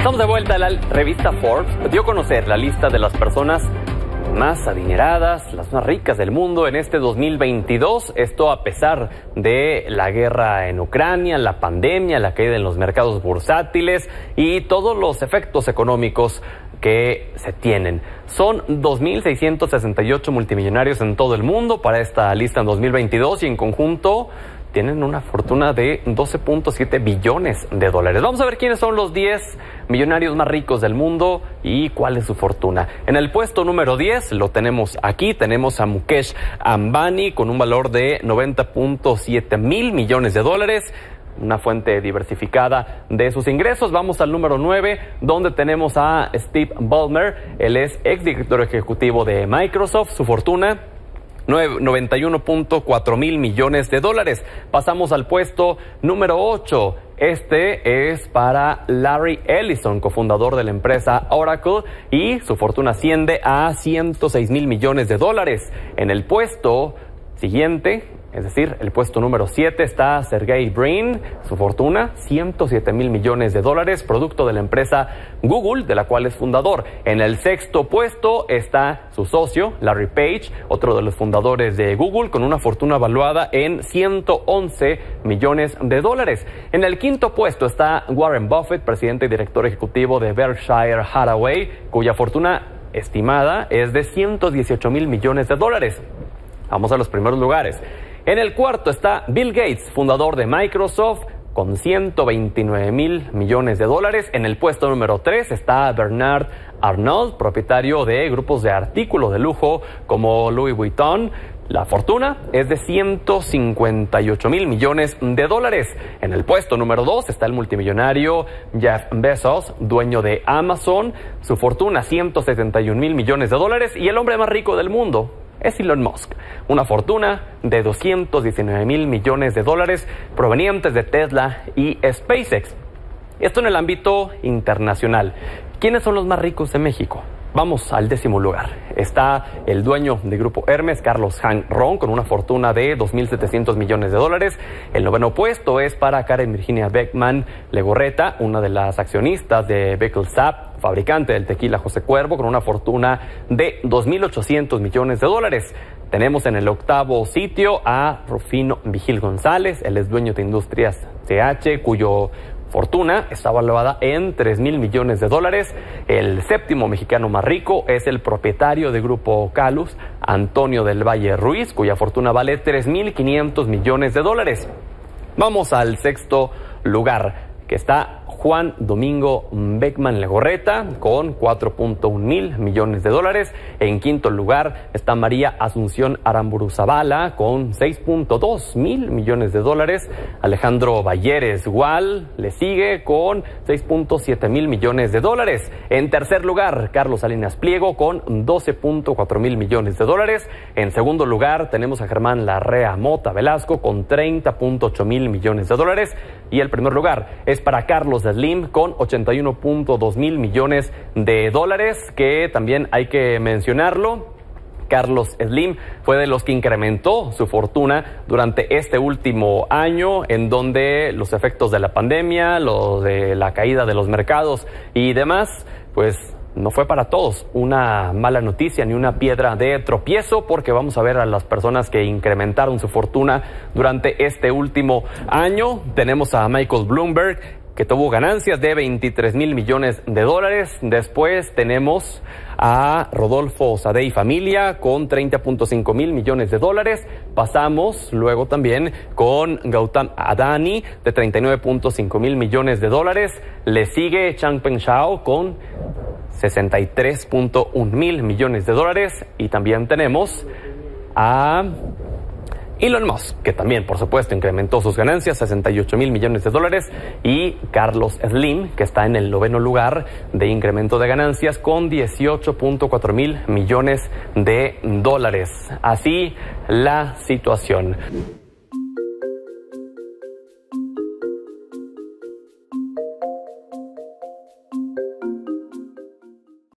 Estamos de vuelta. La revista Forbes dio a conocer la lista de las personas más adineradas, las más ricas del mundo en este 2022. Esto a pesar de la guerra en Ucrania, la pandemia, la caída en los mercados bursátiles y todos los efectos económicos que se tienen. Son 2.668 multimillonarios en todo el mundo para esta lista en 2022 y en conjunto tienen una fortuna de 12.7 billones de dólares. Vamos a ver quiénes son los 10 millonarios más ricos del mundo y cuál es su fortuna. En el puesto número 10 lo tenemos aquí, tenemos a Mukesh Ambani con un valor de 90.7 mil millones de dólares. Una fuente diversificada de sus ingresos. Vamos al número 9, donde tenemos a Steve Ballmer. Él es exdirector ejecutivo de Microsoft. Su fortuna, 91.4 mil millones de dólares. Pasamos al puesto número 8. Este es para Larry Ellison, cofundador de la empresa Oracle, y su fortuna asciende a 106 mil millones de dólares. En el puesto siguiente, es decir, el puesto número 7, está Sergey Brin. Su fortuna, 107 mil millones de dólares, producto de la empresa Google, de la cual es fundador. En el sexto puesto está su socio, Larry Page, otro de los fundadores de Google, con una fortuna valuada en 111 millones de dólares. En el quinto puesto está Warren Buffett, presidente y director ejecutivo de Berkshire Hathaway, cuya fortuna estimada es de 118 mil millones de dólares. Vamos a los primeros lugares. En el cuarto está Bill Gates, fundador de Microsoft, con 129 mil millones de dólares. En el puesto número 3 está Bernard Arnault, propietario de grupos de artículos de lujo como Louis Vuitton. La fortuna es de 158 mil millones de dólares. En el puesto número 2 está el multimillonario Jeff Bezos, dueño de Amazon. Su fortuna, 171 mil millones de dólares. Y el hombre más rico del mundo es Elon Musk, una fortuna de 219 mil millones de dólares provenientes de Tesla y SpaceX. Esto en el ámbito internacional. ¿Quiénes son los más ricos de México? Vamos al 10º lugar. Está el dueño del grupo Hermes, Carlos Han Ron, con una fortuna de 2.700 millones de dólares. El 9º puesto es para Karen Virginia Beckman Legorreta, una de las accionistas de Beckel-Sap, fabricante del tequila José Cuervo, con una fortuna de 2.800 millones de dólares. Tenemos en el 8º sitio a Rufino Vigil González. Él es dueño de Industrias CH, cuyo fortuna está valuada en 3 mil millones de dólares. El 7º mexicano más rico es el propietario de Grupo Calus, Antonio del Valle Ruiz, cuya fortuna vale 3.500 millones de dólares. Vamos al 6º lugar, que está Juan Domingo Beckman Legorreta, con 4.1 mil millones de dólares. En 5º lugar está María Asunción Aramburu Zavala, con 6.2 mil millones de dólares. Alejandro Balleres Gual le sigue con 6.7 mil millones de dólares. En 3er lugar, Carlos Salinas Pliego, con 12.4 mil millones de dólares. En 2º lugar tenemos a Germán Larrea Mota Velasco, con 30.8 mil millones de dólares. Y el primer lugar es para Carlos Slim, con 81.2 mil millones de dólares, que también hay que mencionarlo. Carlos Slim fue de los que incrementó su fortuna durante este último año, en donde los efectos de la pandemia, los de la caída de los mercados y demás, pues no fue para todos una mala noticia ni una piedra de tropiezo, porque vamos a ver a las personas que incrementaron su fortuna durante este último año. Tenemos a Michael Bloomberg, que tuvo ganancias de 23 mil millones de dólares. Después tenemos a Rodolfo Sadei Familia, con 30.5 mil millones de dólares. Pasamos luego también con Gautam Adani, de 39.5 mil millones de dólares. Le sigue Changpeng Zhao, con 63.1 mil millones de dólares. Y también tenemos a Elon Musk, que también, por supuesto, incrementó sus ganancias, 68 mil millones de dólares. Y Carlos Slim, que está en el 9º lugar de incremento de ganancias, con 18.4 mil millones de dólares. Así la situación.